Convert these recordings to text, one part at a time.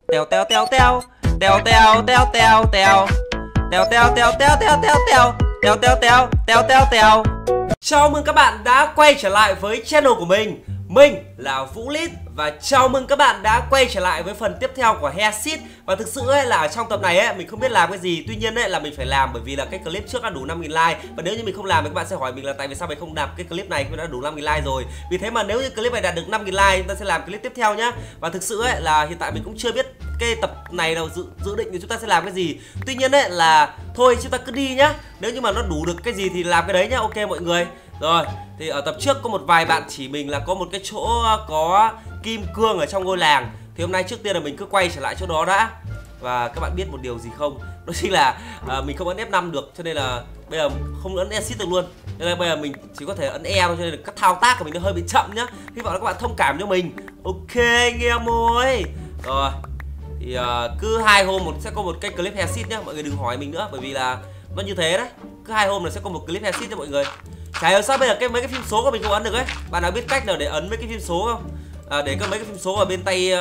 Tèo tèo tèo tèo. Tèo tèo tèo tèo tèo. Tèo tèo tèo tèo tèo tèo tèo. Tèo tèo tèo tèo tèo tèo. Chào mừng các bạn đã quay trở lại với channel của mình. Mình là Vũ Lít và chào mừng các bạn đã quay trở lại với phần tiếp theo của Hairsit. Và thực sự ấy là trong tập này ấy mình không biết làm cái gì, tuy nhiên ấy là mình phải làm bởi vì là cái clip trước đã đủ 5.000 like. Và nếu như mình không làm thì các bạn sẽ hỏi mình là tại vì sao mình không làm cái clip này khi đã đủ 5.000 like rồi. Vì thế mà nếu như clip này đạt được 5.000 like chúng ta sẽ làm clip tiếp theo nhá. Và thực sự ấy là hiện tại mình cũng chưa biết cái tập này đâu dự định thì chúng ta sẽ làm cái gì. Tuy nhiên ấy là thôi chúng ta cứ đi nhá. Nếu như mà nó đủ được cái gì thì làm cái đấy nhá. Ok mọi người. Rồi, thì ở tập trước có một vài bạn chỉ mình là có một cái chỗ có kim cương ở trong ngôi làng. Thì hôm nay trước tiên là mình cứ quay trở lại chỗ đó đã. Và các bạn biết một điều gì không? Đó chính là mình không ấn F5 được, cho nên là bây giờ không ấn Exit được luôn. Nên là bây giờ mình chỉ có thể ấn E thôi, cho nên là các thao tác của mình nó hơi bị chậm nhá. Hy vọng là các bạn thông cảm cho mình. Ok anh em ơi. Rồi, thì cứ 2 hôm sẽ có một cái clip Hairsit nhá. Mọi người đừng hỏi mình nữa, bởi vì là nó như thế đấy. Cứ 2 hôm là sẽ có một clip Hairsit cho mọi người. Chả hiểu sao bây giờ mấy cái phím số của mình không ấn được ấy. Bạn nào biết cách nào để ấn mấy cái phím số không? Để có mấy cái phím số ở bên tay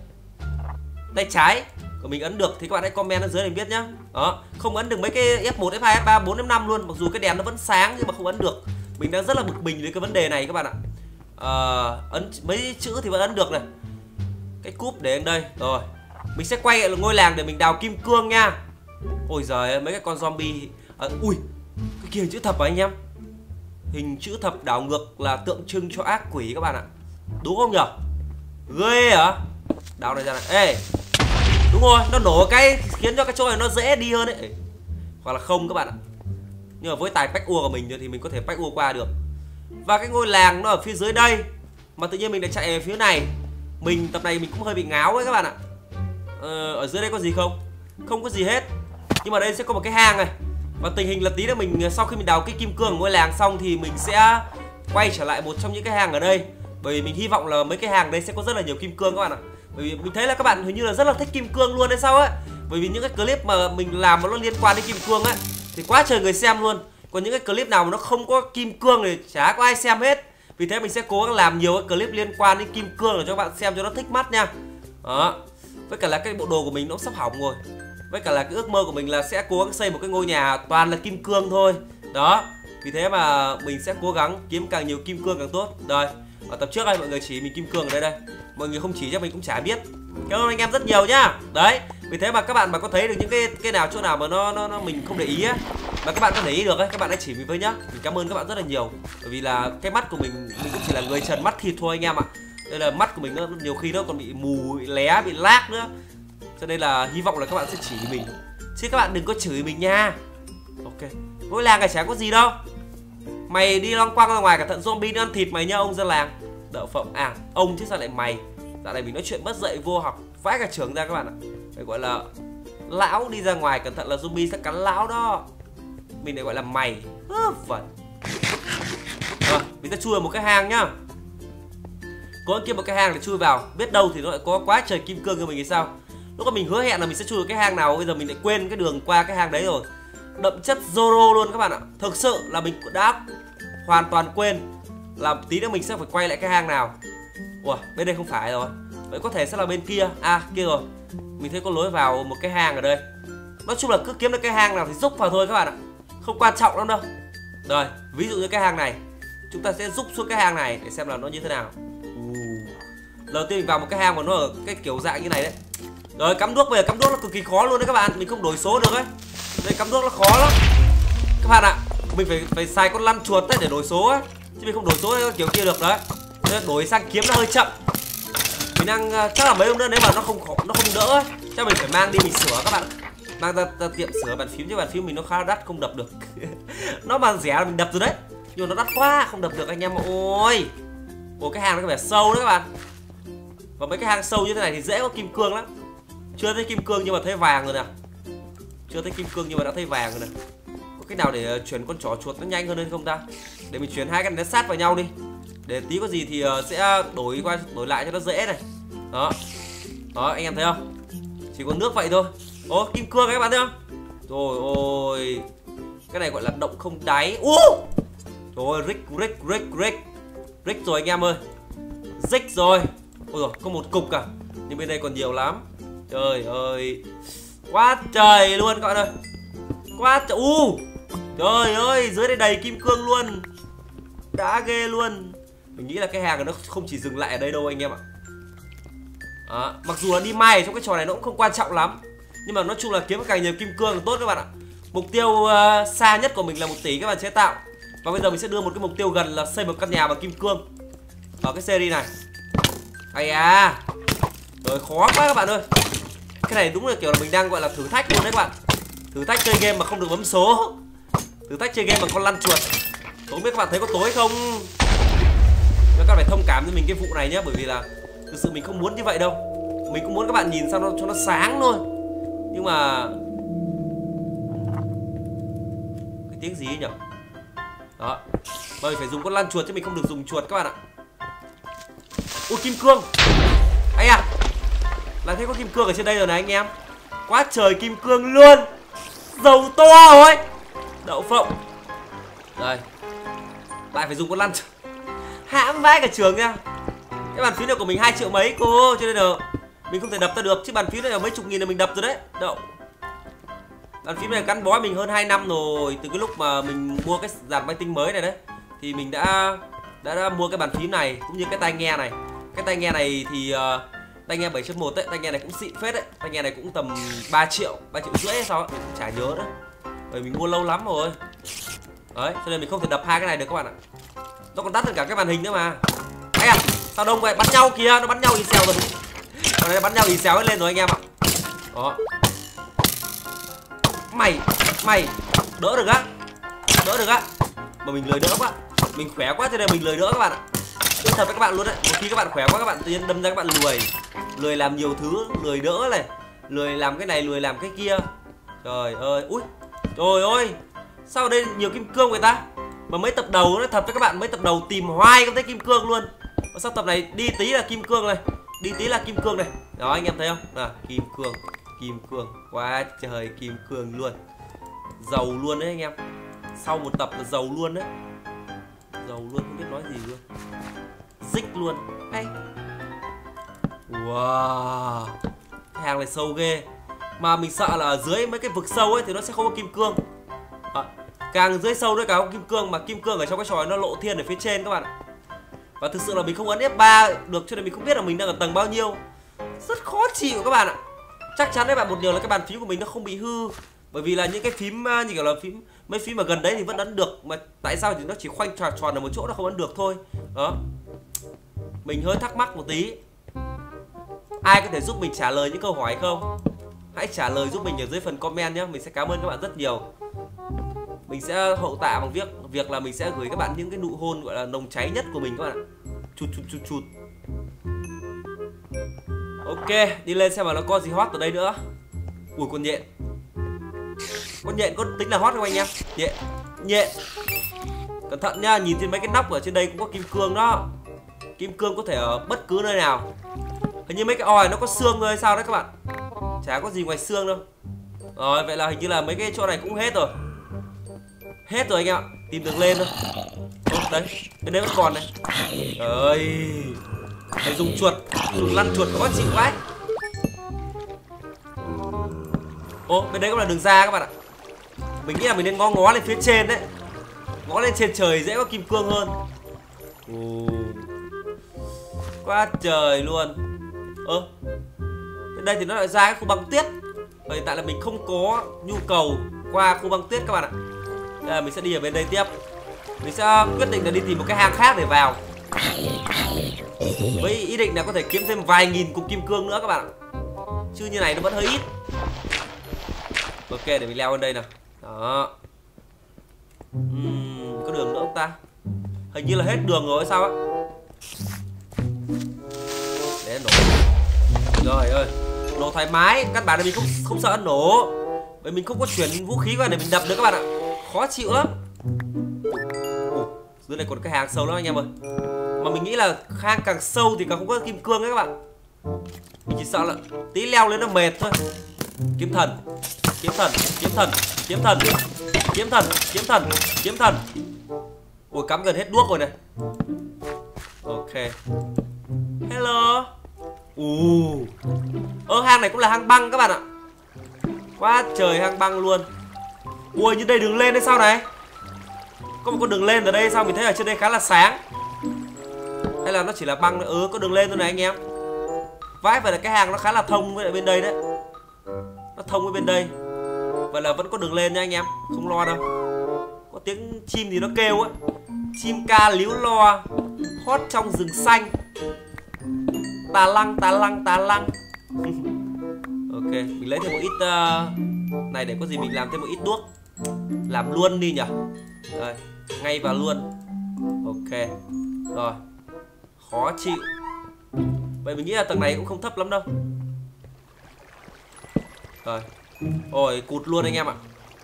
trái của mình ấn được thì các bạn hãy comment ở dưới để mình biết nhá. Đó, không ấn được mấy cái F1, F2, F3, F4, F5 luôn. Mặc dù cái đèn nó vẫn sáng nhưng mà không ấn được. Mình đang rất là bực mình với cái vấn đề này các bạn ạ. Ấn mấy chữ thì vẫn ấn được này. Cái cúp để ở đây. Rồi, mình sẽ quay lại ngôi làng để mình đào kim cương nha. Ôi giời, mấy cái con zombie. Ui, cái kia chữ thập à anh em. Hình chữ thập đảo ngược là tượng trưng cho ác quỷ các bạn ạ. Đúng không nhở? Ghê hả? Đảo này ra này. Ê, đúng rồi, nó nổ cái khiến cho cái chỗ này nó dễ đi hơn ấy. Hoặc là không các bạn ạ. Nhưng mà với tài bách ua của mình thì mình có thể bách ua qua được. Và cái ngôi làng nó ở phía dưới đây. Mà tự nhiên mình lại chạy về phía này. Tập này mình cũng hơi bị ngáo ấy các bạn ạ. Ở dưới đây có gì không? Không có gì hết. Nhưng mà đây sẽ có một cái hang này. Và tình hình là tí nữa mình sau khi mình đào cái kim cương ở ngôi làng xong thì mình sẽ quay trở lại một trong những cái hang ở đây. Bởi vì mình hy vọng là mấy cái hang đây sẽ có rất là nhiều kim cương các bạn ạ. Bởi vì mình thấy là các bạn hình như là rất là thích kim cương luôn hay sao ấy. Bởi vì những cái clip mà mình làm mà nó liên quan đến kim cương ấy thì quá trời người xem luôn. Còn những cái clip nào mà nó không có kim cương thì chả có ai xem hết. Vì thế mình sẽ cố gắng làm nhiều cái clip liên quan đến kim cương để cho các bạn xem cho nó thích mắt nha. Đó. Với cả là cái bộ đồ của mình nó sắp hỏng rồi. Với cả là cái ước mơ của mình là sẽ cố gắng xây một cái ngôi nhà toàn là kim cương thôi. Đó. Vì thế mà mình sẽ cố gắng kiếm càng nhiều kim cương càng tốt. Rồi, ở tập trước đây mọi người chỉ mình kim cương ở đây. Mọi người không chỉ cho mình cũng chả biết. Cảm ơn anh em rất nhiều nhá. Đấy, vì thế mà các bạn mà có thấy được những cái nào chỗ nào mà nó mình không để ý á, mà các bạn có để ý được ấy, các bạn hãy chỉ mình với nhá. Mình cảm ơn các bạn rất là nhiều. Bởi vì là cái mắt của mình cũng chỉ là người trần mắt thịt thôi anh em ạ. Đây là mắt của mình nó nhiều khi nó còn bị mù, bị lé, bị lag nữa. Cho nên là hy vọng là các bạn sẽ chỉ mình. Chứ các bạn đừng có chửi mình nha. Ok, ngôi làng này chả có gì đâu. Mày đi loanh quanh ra ngoài cẩn thận zombie nó ăn thịt mày nhá ông dân làng. Đậu phộng à, ông chứ sao lại mày. Dạo này mình nói chuyện mất dạy vô học vãi cả trường ra các bạn ạ. Phải gọi là lão đi ra ngoài cẩn thận là zombie sẽ cắn lão đó. Mình lại gọi là mày. Vẩn. Rồi, mình sẽ chui vào một cái hang nhá. Có kia một cái hang để chui vào. Biết đâu thì nó lại có quá trời kim cương cho mình thì sao. Lúc mà mình hứa hẹn là mình sẽ chui vào cái hang nào, bây giờ mình lại quên cái đường qua cái hang đấy rồi. Đậm chất Zoro luôn các bạn ạ. Thực sự là mình đã hoàn toàn quên là tí nữa mình sẽ phải quay lại cái hang nào. Ủa, bên đây không phải rồi. Vậy có thể sẽ là bên kia. À, kia rồi. Mình thấy có lối vào một cái hang ở đây. Nói chung là cứ kiếm được cái hang nào thì rúc vào thôi các bạn ạ. Không quan trọng lắm đâu. Rồi, ví dụ như cái hang này, chúng ta sẽ rúc xuống cái hang này để xem là nó như thế nào. Đầu tiên mình vào một cái hang mà nó ở cái kiểu dạng như này đấy. Rồi, cắm đuốc, bây giờ cắm đuốc nó cực kỳ khó luôn đấy các bạn. Mình không đổi số được ấy. Đây cắm đuốc nó khó lắm các bạn ạ. Mình phải xài con lăn chuột đấy để đổi số ấy. Chứ mình không đổi số kiểu kia được đấy. Đổi sang kiếm nó hơi chậm. Mình đang chắc là mấy hôm nữa nếu mà nó không đỡ ấy, chắc mình phải mang đi mình sửa các bạn. Mang ra tiệm sửa bàn phím, chứ bàn phím mình nó khá là đắt không đập được. Nó mà rẻ là mình đập rồi đấy. Nhưng mà nó đắt quá không đập được anh em ạ. Ôi, cái hang nó có vẻ sâu đấy các bạn. Và mấy cái hang sâu như thế này thì dễ có kim cương lắm. Chưa thấy kim cương nhưng mà thấy vàng rồi nè. Chưa thấy kim cương nhưng mà đã thấy vàng rồi nè. Có cách nào để chuyển con chó chuột nó nhanh hơn không ta? Để mình chuyển hai cái này nó sát vào nhau đi. Để tí có gì thì sẽ đổi lại cho nó dễ này. Đó. Đó anh em thấy không? Chỉ có nước vậy thôi. Ô, kim cương các bạn thấy không? Rồi ôi. Cái này gọi là động không đáy. Trời ơi, rick rồi anh em ơi. Rick rồi. Ôi rồi, có một cục à. Nhưng bên đây còn nhiều lắm. Trời ơi, quá trời luôn các bạn ơi. Quá trời. Trời ơi, dưới đây đầy kim cương luôn. Đã ghê luôn. Mình nghĩ là cái hàng này nó không chỉ dừng lại ở đây đâu anh em ạ. Đó, mặc dù là đi may trong cái trò này nó cũng không quan trọng lắm, nhưng mà nói chung là kiếm càng nhiều kim cương là tốt các bạn ạ. Mục tiêu xa nhất của mình là 1 tỷ các bạn chế tạo. Và bây giờ mình sẽ đưa một cái mục tiêu gần là xây một căn nhà bằng kim cương ở cái series này. Ây à, rồi khó quá các bạn ơi. Cái này đúng là kiểu là mình đang gọi là thử thách luôn đấy các bạn. Thử thách chơi game mà không được bấm số. Thử thách chơi game bằng con lăn chuột. Không biết các bạn thấy có tối không. Các bạn phải thông cảm với mình cái vụ này nhé, bởi vì là thực sự mình không muốn như vậy đâu. Mình cũng muốn các bạn nhìn sao cho nó sáng thôi. Nhưng mà cái tiếng gì ấy nhỉ? Đó, bởi phải dùng con lăn chuột chứ mình không được dùng chuột các bạn ạ. Ui, kim cương. Ây à, là thấy có kim cương ở trên đây rồi này anh em. Quá trời kim cương luôn. Dầu to rồi. Đậu phộng. Đây, lại phải dùng con lăn chuột. Hãm vãi cả trường nha. Cái bàn phím này của mình 2 triệu mấy cô, cho nên là mình không thể đập ra được. Chứ bàn phím này là mấy chục nghìn là mình đập rồi đấy. Đậu. Bàn phím này gắn bó mình hơn 2 năm rồi. Từ cái lúc mà mình mua cái dàn máy tính mới này đấy, thì mình đã mua cái bàn phím này cũng như cái tai nghe này. Cái tai nghe này thì tai nghe 7.1 đấy, tai nghe này cũng xịn phết đấy. Tai nghe này cũng tầm 3 triệu, 3 triệu rưỡi hay sao ấy, chả nhớ nữa. Bởi mình mua lâu lắm rồi. Đấy, cho nên mình không thể đập hai cái này được các bạn ạ. Nó còn đắt hơn cả cái màn hình nữa mà. Ấy à, sao đông vậy? Bắn nhau kìa, nó bắn nhau y xèo rồi. Còn đây bắn nhau y xèo hết lên rồi anh em ạ. Đó. Mày đỡ được á. Đỡ được á. Mà mình lười đỡ quá. Mình khỏe quá cho nên mình lười đỡ các bạn ạ. Nói thật với các bạn luôn đấy, một khi các bạn khỏe quá các bạn tự nhiên đâm ra các bạn lười làm nhiều thứ, lười đỡ này, lười làm cái này, lười làm cái kia. Trời ơi, ui. Trời ơi. Sao ở đây nhiều kim cương vậy ta? Mà mấy tập đầu nói thật với các bạn, mấy tập đầu tìm hoài không thấy kim cương luôn. Và sau tập này đi tí là kim cương này, đi tí là kim cương này. Đó anh em thấy không? À, kim cương, quá trời kim cương luôn. Giàu luôn đấy anh em. Sau một tập là giàu luôn đấy. Giàu luôn, không biết nói gì luôn. Dích luôn. Hay. Wow. Hàng này sâu ghê. Mà mình sợ là ở dưới mấy cái vực sâu ấy thì nó sẽ không có kim cương. Càng dưới sâu nữa càng có kim cương. Mà kim cương ở trong cái trò nó lộ thiên ở phía trên các bạn ạ. Và thực sự là mình không ấn F3 được, cho nên mình không biết là mình đang ở tầng bao nhiêu. Rất khó chịu các bạn ạ. Chắc chắn đấy bạn, một điều là cái bàn phím của mình nó không bị hư. Bởi vì là những cái phím như kiểu là mấy phím mà gần đấy thì vẫn ấn được. Mà tại sao thì nó chỉ khoanh tròn ở một chỗ, nó không ấn được thôi. Đó. Mình hơi thắc mắc một tí. Ai có thể giúp mình trả lời những câu hỏi không? Hãy trả lời giúp mình ở dưới phần comment nhé. Mình sẽ cảm ơn các bạn rất nhiều. Mình sẽ hậu tạ bằng việc là mình sẽ gửi các bạn những cái nụ hôn gọi là nồng cháy nhất của mình các bạn ạ. Chụt. Ok, đi lên xem mà nó có gì hot ở đây nữa. Ui, con nhện. Con nhện có tính là hot không anh em? Nhện. Cẩn thận nha, nhìn trên mấy cái nóc ở trên đây cũng có kim cương đó. Kim cương có thể ở bất cứ nơi nào. Hình như mấy cái oi nó có xương thôi hay sao đấy các bạn. Chả có gì ngoài xương đâu. Rồi, vậy là hình như là mấy cái chỗ này cũng hết rồi. Hết rồi anh em ạ, tìm đường lên thôi. Đấy, bên đây vẫn còn này. Trời ơi, phải dùng chuột, dùng lăn chuột khó chịu quá. Bên đây cũng là đường ra các bạn ạ. Mình nghĩ là mình nên ngó lên phía trên đấy. Ngó lên trên trời dễ có kim cương hơn. Quá trời luôn. Bên đây thì nó lại ra cái khu băng tuyết. Hiện tại là mình không có nhu cầu qua khu băng tuyết các bạn ạ. Đây là mình sẽ đi ở bên đây tiếp. Mình sẽ quyết định là đi tìm một cái hang khác để vào, với ý định là có thể kiếm thêm vài nghìn cục kim cương nữa các bạn ạ. Chứ như này nó vẫn hơi ít. Ok, để mình leo lên đây nào. Đó. Có đường nữa không ta? Hình như là hết đường rồi hay sao á. Để nổ. Trời ơi, nổ thoải mái. Căn bản là mình không sợ nổ, bởi mình không có chuyển vũ khí vào để mình đập được các bạn ạ. Khó chịu lắm. Dưới này còn cái hàng sâu lắm anh em ơi. Mà mình nghĩ là hang càng sâu thì càng không có kim cương đấy các bạn. Mình chỉ sợ là tí leo lên nó mệt thôi. Kiếm thần. Ui, cắm gần hết đuốc rồi này. Ok. Hello. Hang này cũng là hang băng các bạn ạ. Quá trời hang băng luôn. Ui, như đây đường lên đấy sao này? Có một con đường lên ở đây sao mình thấy ở trên đây khá là sáng. Hay là nó chỉ là băng? Có đường lên thôi này anh em. Vãi, vậy là cái hang nó khá là thông với lại bên đây đấy. Nó thông với bên đây. Vậy là vẫn có đường lên nha anh em, không lo đâu. Có tiếng chim thì nó kêu á. Chim ca líu lo, hót trong rừng xanh. Tà lăng, tà lăng, tà lăng. Ok, mình lấy thêm một ít này để có gì mình làm thêm một ít đuốc. Làm luôn đi nhỉ. Rồi, ngay vào luôn. Ok. Rồi. Khó chịu. Vậy mình nghĩ là tầng này cũng không thấp lắm đâu. Rồi. Ôi, cụt luôn anh em ạ.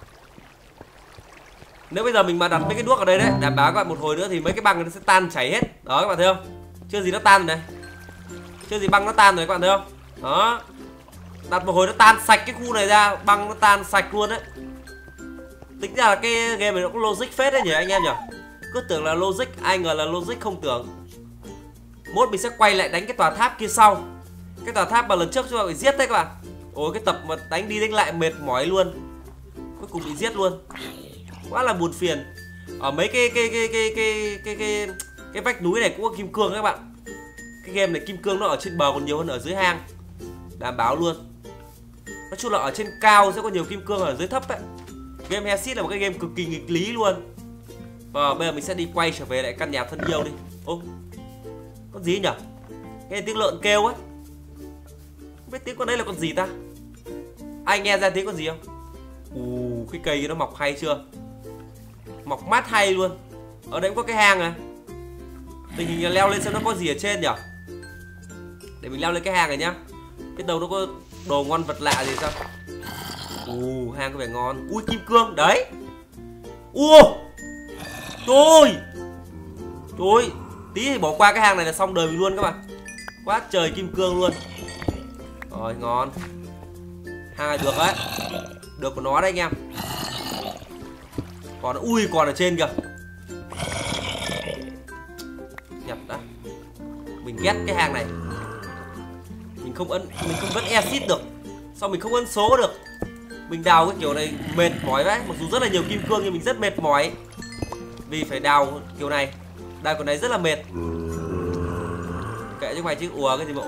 Nếu bây giờ mình mà đặt mấy cái đuốc ở đây đấy, đảm bảo các bạn một hồi nữa thì mấy cái băng nó sẽ tan chảy hết. Đó các bạn thấy không? Chưa gì nó tan rồi này. Chưa gì băng nó tan rồi các bạn thấy không? Đó. Đặt một hồi nó tan sạch cái khu này ra, băng nó tan sạch luôn đấy. Tính ra là cái game này nó có logic phết đấy nhỉ anh em nhỉ. Cứ tưởng là logic, ai ngờ là logic không tưởng. Mốt mình sẽ quay lại đánh cái tòa tháp kia sau. Cái tòa tháp mà lần trước chúng ta bị giết đấy các bạn. Ôi, cái tập mà đánh đi đánh lại mệt mỏi luôn. Cuối cùng bị giết luôn. Quá là buồn phiền. Ở mấy cái vách núi này cũng có kim cương các bạn. Cái game này kim cương nó ở trên bờ còn nhiều hơn ở dưới hang. Đảm bảo luôn. Nói chung là ở trên cao sẽ có nhiều kim cương, ở dưới thấp ấy. Game Hexit là một cái game cực kỳ nghịch lý luôn. Và bây giờ mình sẽ đi quay trở về lại căn nhà thân yêu đi. Ô, con gì nhỉ? Nghe tiếng lợn kêu ấy. Không biết tiếng con đấy là con gì ta? Ai nghe ra tiếng con gì không? Cái cây nó mọc hay chưa? Mọc mát hay luôn. Ở đây cũng có cái hang này. Tình hình là leo lên xem nó có gì ở trên nhỉ? Để mình leo lên cái hang này nhá. Biết đâu nó có đồ ngon vật lạ gì sao? Hang có vẻ ngon. Ui, kim cương đấy. Trời ơi, tí thì bỏ qua cái hang này là xong đời mình luôn các bạn. Quá trời kim cương luôn. Rồi, ngon. Hang này được đấy. Được của nó đấy anh em. Còn ở trên kìa. Nhập đã. Mình ghét cái hang này. Mình không vẫn exit được. Sao mình không ấn số được? Mình đào cái kiểu này mệt mỏi đấy. Mặc dù rất là nhiều kim cương nhưng mình rất mệt mỏi. Vì phải đào kiểu này. Đào kiểu này rất là mệt. Kệ chứ mày chứ, cái gì mà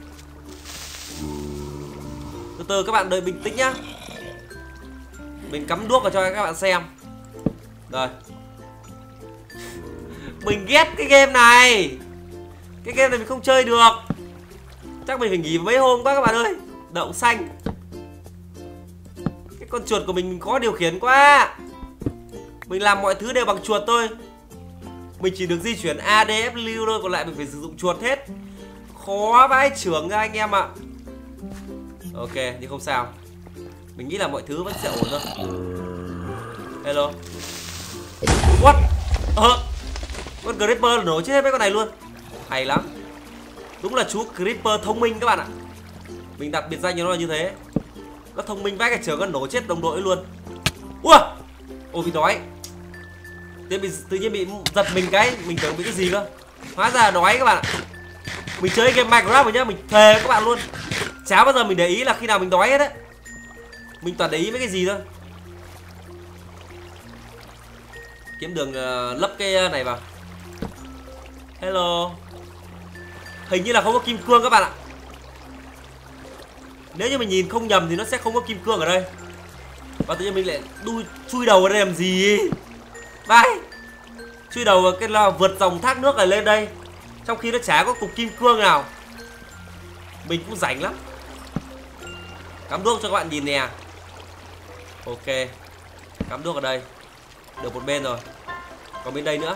Từ từ các bạn đợi bình tĩnh nhá. Mình cắm đuốc vào cho các bạn xem. Rồi. Mình ghét cái game này. Cái game này mình không chơi được. Chắc mình phải nghỉ mấy hôm quá các bạn ơi. Đậu xanh. Cái con chuột của mình khó điều khiển quá. Mình làm mọi thứ đều bằng chuột thôi. Mình chỉ được di chuyển ADFW thôi, còn lại mình phải sử dụng chuột hết. Khó vãi chưởng ra anh em ạ. Ok, nhưng không sao. Mình nghĩ là mọi thứ vẫn sẽ ổn thôi. Hello. What? Con Creeper nổ chết hết mấy con này luôn. Hay lắm. Đúng là chú Creeper thông minh các bạn ạ. Mình đặt biệt danh cho nó là như thế. Nó thông minh vãi cả trường, nó nổ chết đồng đội luôn. Ôi bị đói. Tự nhiên bị giật mình cái. Mình tưởng bị cái gì cơ. Hóa ra là đói các bạn ạ. Mình chơi game Minecraft rồi nhá. Mình thề các bạn luôn. Chả bao giờ mình để ý là khi nào mình đói hết đấy. Mình toàn để ý mấy cái gì thôi. Kiếm đường lấp cái này vào. Hello. Hình như là không có kim cương các bạn ạ. Nếu như mình nhìn không nhầm thì nó sẽ không có kim cương ở đây. Và tự nhiên mình lại chui đầu vào đây làm gì. Vai. Chui đầu vào cái là vượt dòng thác nước này lên đây. Trong khi nó chả có cục kim cương nào. Mình cũng rảnh lắm. Cắm đuốc cho các bạn nhìn nè. Ok. Cắm đuốc ở đây. Được một bên rồi. Còn bên đây nữa.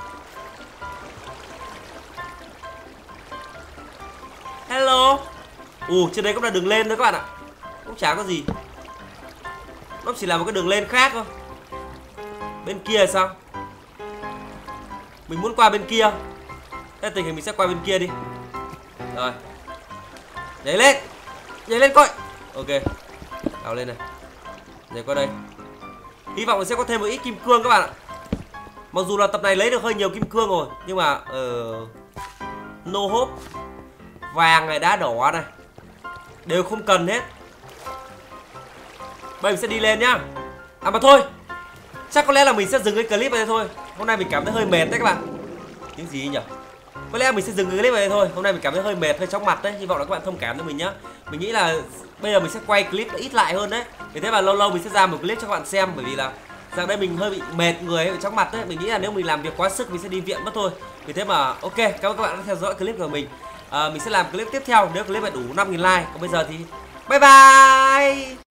Hello. Trên đây cũng là đường lên thôi các bạn ạ. Cũng chả có gì. Nó chỉ là một cái đường lên khác thôi. Bên kia là sao? Mình muốn qua bên kia. Thế tình hình mình sẽ qua bên kia đi. Rồi. Nhảy lên. Nhảy lên coi. Ok. Đào lên này. Nhảy qua đây. Hy vọng là sẽ có thêm một ít kim cương các bạn ạ. Mặc dù là tập này lấy được hơi nhiều kim cương rồi, nhưng mà no hope. vàng này, đá đỏ này đều không cần hết. Bây giờ mình sẽ đi lên nhá. À mà thôi, chắc có lẽ là mình sẽ dừng cái clip này thôi. Hôm nay mình cảm thấy hơi mệt đấy các bạn. Tiếng gì nhỉ? Có lẽ mình sẽ dừng cái clip này thôi. Hôm nay mình cảm thấy hơi mệt, hơi chóng mặt đấy. Hy vọng là các bạn thông cảm cho mình nhá. Mình nghĩ là bây giờ mình sẽ quay clip ít lại hơn đấy. Vì thế mà lâu lâu mình sẽ ra một clip cho các bạn xem. Bởi vì là dạo đây mình hơi bị mệt người, hơi bị chóng mặt đấy. Mình nghĩ là nếu mình làm việc quá sức mình sẽ đi viện mất thôi. Vì thế mà ok, cảm ơn các bạn đã theo dõi clip của mình. Mình sẽ làm clip tiếp theo nếu clip này đủ 5.000 like. Còn bây giờ thì bye bye.